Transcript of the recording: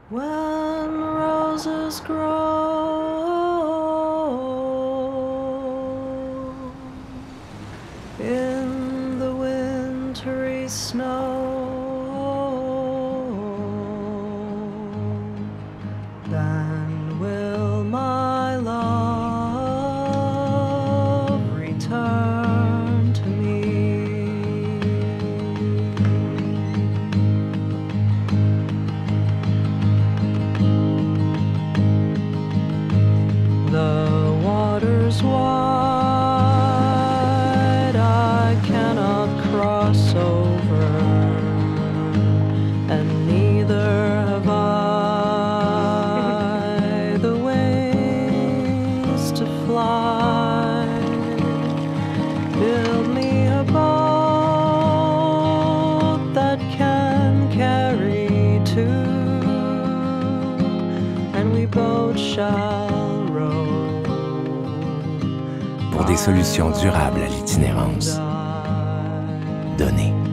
When roses grow in the wintry snow, then will my love return to me. The water's wide, I cannot cross over, and neither have I the wings to fly. Build me a boat that can carry two, and we both shall. Pour des solutions durables à l'itinérance, donnez.